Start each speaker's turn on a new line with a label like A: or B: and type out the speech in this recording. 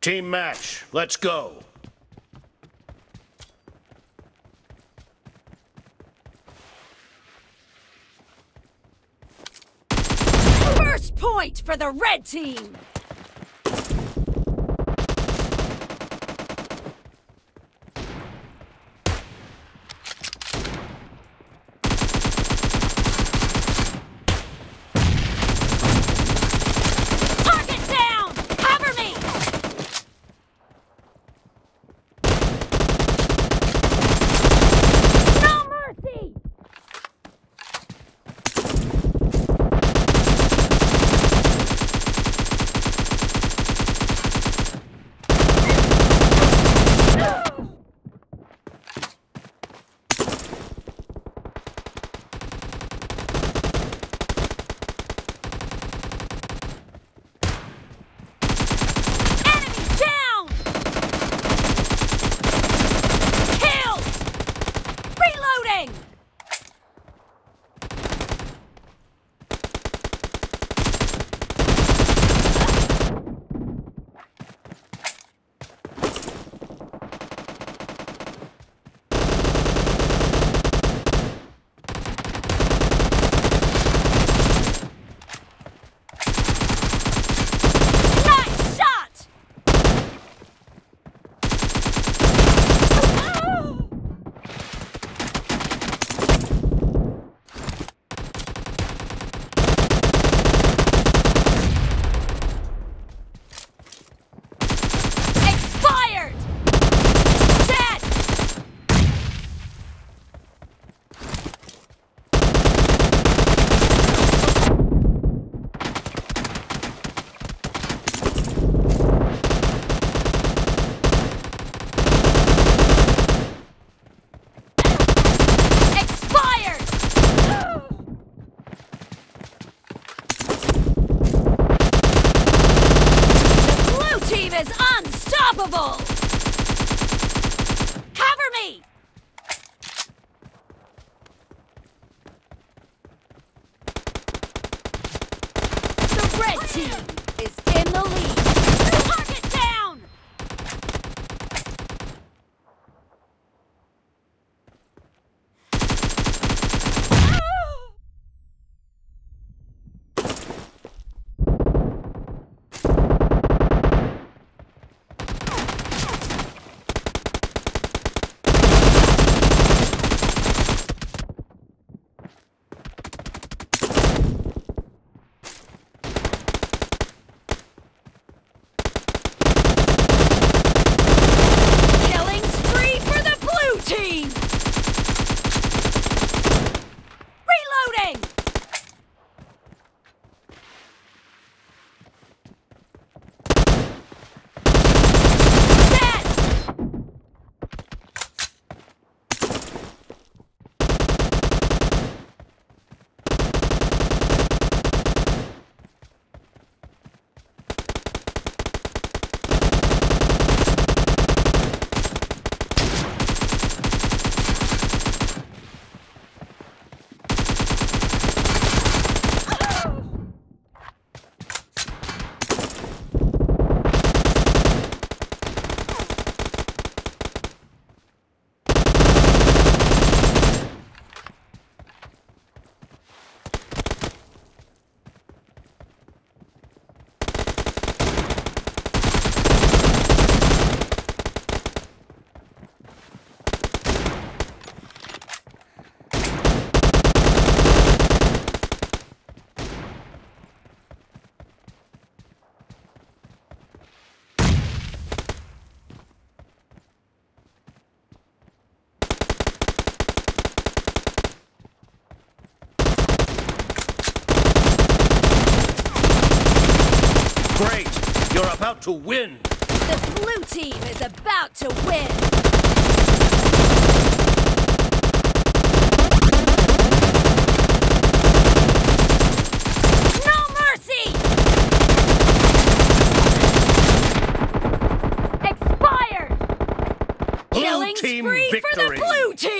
A: Team match. Let's go.
B: First point for the red team! Target down! Cover me! No mercy! Is unstoppable! Cover me! The red team is in the lead. Target down!
A: Great! You're about to win!
B: The blue team is about to win! No mercy! Expired!
A: Blue
B: Killing
A: team
B: spree
A: victory!
B: for the blue team!